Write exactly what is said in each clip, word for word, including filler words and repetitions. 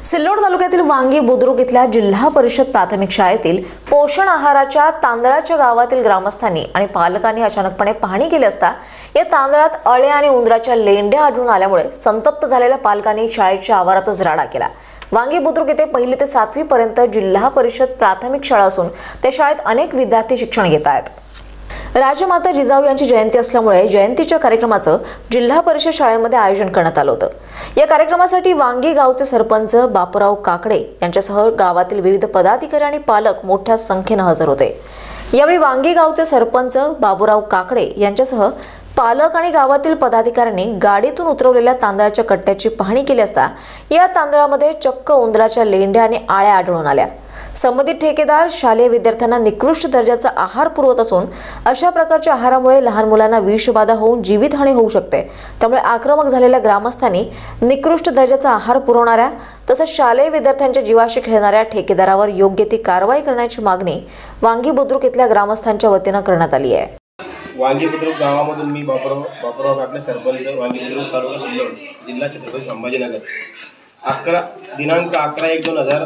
सिल्लोड तालुक्यातील वांगी बुद्रुक इथल्या जिल्हा परिषद प्राथमिक शाळेतील पोषण आहाराच्या तांदळाच्या गावातील ग्रामस्थांनी आणि पालकांनी अचानकपणे पाहणी केली असता या तांदळात अळे आणि उंदराच्या लेंड्या आढळून आल्यामुळे संतप्त झालेल्या पालकांनी शाळेच्या आवारातच राडा केला। वांगी बुद्रुक येथे पहिली ते सातवी पर्यंत जिल्हा परिषद प्राथमिक शाळा असून त्या शाळेत अनेक विद्यार्थी शिक्षण घेत आहेत। राजमाता जिजाऊ यांची जयंती असल्यामुळे जयंतीच्या कार्यक्रमाचं जिल्हा परिषद शाळेमध्ये आयोजन करण्यात आलं होतं। या कार्यक्रमासाठी वांगी गावचे सरपंच बापूराव काकडे यांच्यासह गावातील विविध पदाधिकारी आणि पालक मोठ्या संख्येने हजर होते। यावेळी वांगी गावचे सरपंच बापूराव काकडे यांच्यासह पालक आणि गावातील पदाधिकाऱ्यांनी गाडीतून उतरवलेल्या तांदळाच्या कट्ट्याची पाहणी केली असता या तांदळामध्ये चक्क उंदराच्या लेंड्या आणि आळ्या आढळून आल्या। संबंधित ठेकेदार शालेय विद्यार्थ्यांना निकृष्ट दर्जाचा आहार पुरवत असून अशा प्रकारच्या आहारामुळे लहान मुलांना विषबाधा होऊन जीवितहानी होऊ शकते। त्यामुळे आक्रमक झालेल्या ग्रामस्थांनी निकृष्ट दर्जाचा आहार पुरवणाऱ्या तसेच शालेय विद्यार्थ्यांच्या जीवाशी खेळणाऱ्या ठेकेदारावर योग्य ती कारवाई करण्याची मागणी वांगी बुद्रुक इथल्या ग्रामस्थांच्या वतीने करण्यात आली आहे। वांगी बुद्रुक गावामधून मी बापूराव बापूराव काकडे सरपंच वांगी बुद्रुक तालुका सिल्लोड जिल्हा छत्रपती संभाजीनगर अकरा दिनांक अकरा एक दोन हजार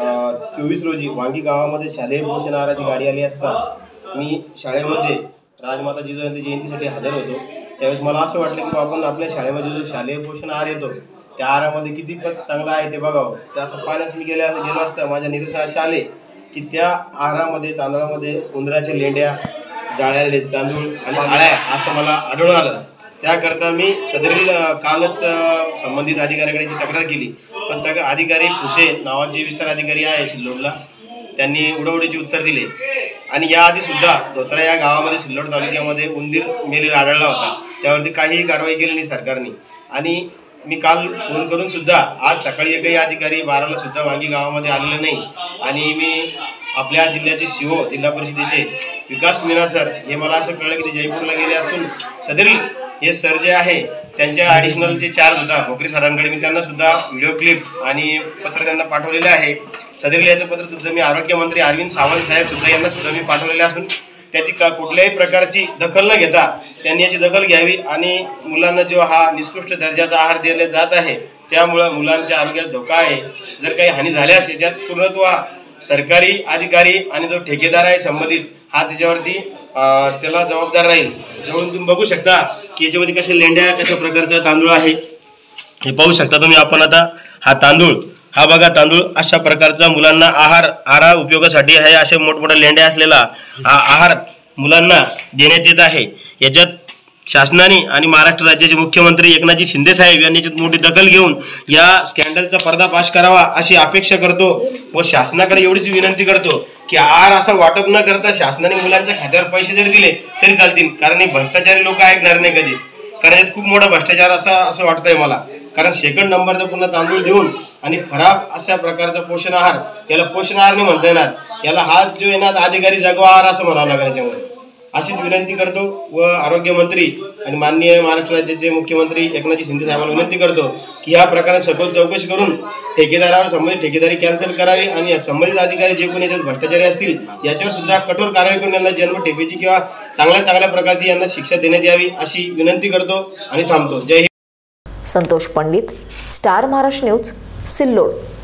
चोवीस रोजी वांगी गावामध्ये शालेय पोषण आहाराची गाडी आली असता मी शाळेमध्ये राजमाता जिजाऊ यांची जयंतीसाठी हजर होतो। त्यावेळेस मला असं वाटलं की आपण आपल्या शाळेमध्ये जो शालेय पोषण आहार येतो त्या आहारामध्ये किती पत चांगला आहे ते बघावं। त्या असं पाहण्यास मी गेल्या गेलो असता माझ्या निदर्शनास आले की त्या आहारामध्ये तांदळामध्ये उंदराच्या लेंड्या, जाळलेले तांदूळ आणि आळ्या असं मला आढळून आलं। त्याकरता मी सदरील कालच संबंधित अधिकाऱ्याकडे तक्रार केली, पण त्या अधिकारी फुसे नावाचे विस्तार अधिकारी आहे सिल्लोडला, त्यांनी उडवडीचे उत्तर दिले। आणि याआधी सुद्धा धोत्रा या गावामध्ये सिल्लोड तालुक्यामध्ये उंदीर मेलेला आढळला होता, त्यावरती काहीही कारवाई केली नाही सरकारने। आणि मी काल फोन करून सुद्धा आज सकाळी एकही अधिकारी बाराला सुद्धा वांगी गावामध्ये आलेला नाही। आणि मी आपल्या जिल्ह्याचे सीओ जिल्हा परिषदेचे विकास मीना सर हे मला असं कळलं की ते जयपूरला गेले असून सदरील हे सर जे आहे त्यांच्या ॲडिशनल जे चार्ज होता भोकरे सरांकडे मी त्यांना सुद्धा व्हिडिओ क्लिप आणि पत्र त्यांना पाठवलेले आहे। सदरील याचं पत्र सुद्धा मी आरोग्यमंत्री अरविंद सावंत साहेब सुद्धा यांना सुद्धा मी पाठवलेले असून त्याची का कुठल्याही प्रकारची दखल न घेता त्यांनी याची दखल घ्यावी आणि मुलांना जो हा निकृष्ट दर्जाचा आहार दिला जात आहे त्यामुळं मुलांच्या आरोग्यास धोका आहे। जर काही हानी झाल्यास याच्यात पूर्णत्व सरकारी अधिकारी आणि जो ठेकेदार आहे संबंधित हा त्याच्यावरती त्याला जबाबदार राहील। जवळून तुम्ही बघू शकता की याच्यामध्ये कशा लेंड्या कशा प्रकारचा तांदूळ आहे हे पाहू शकता तुम्ही। आपण आता हा तांदूळ हा बघा तांदूळ अशा प्रकारचा मुलांना आहार आहार उपयोगासाठी आहे। असे मोठमोठ्या लेंड्या असलेला हा आहार मुलांना देण्यात येत आहे। याच्यात शासनाने आणि महाराष्ट्र राज्याचे मुख्यमंत्री एकनाथजी शिंदे साहेब यांनी याच्यात मोठी दखल घेऊन या स्कॅन्डलचा पर्दाफाश करावा अशी अपेक्षा करतो व शासनाकडे एवढीच विनंती करतो की आहार असा वाटप न करता शासनाने मुलांच्या खात्यावर पैसे जरी दिले तरी चालतील, कारण हे भ्रष्टाचारी लोक ऐकणार नाही कधीच, कारण यात खूप मोठा भ्रष्टाचार असा असं वाटतंय मला। कारण सेकंड नंबरचा पुन्हा तांदूळ देऊन आणि खराब अशा प्रकारचा पोषण आहार याला पोषण आहार नाही म्हणता येणार, याला हा जो येणार अधिकारी जगवा आहार असं म्हणावं लागेल। याच्यामुळे अशीच विनंती करतो व आरोग्यमंत्री आणि माननीय महाराष्ट्र राज्याचे मुख्यमंत्री एकनाथजी शिंदे साहेबांना विनंती करतो की या प्रकारे सखोल चौकशी करून ठेकेदारावर संबंधित ठेकेदारी कॅन्सल करावी आणि संबंधित अधिकारी जे कोणी याच्यात भ्रष्टाचारी असतील याच्यावर सुद्धा कठोर कारवाई करून यांना जन्मठेपेची किंवा चांगल्या चांगल्या प्रकारची यांना शिक्षा देण्यात यावी अशी विनंती करतो आणि थांबतो। जय हिंद। Santosh Pandit, Star Maharashtra news, Sillod.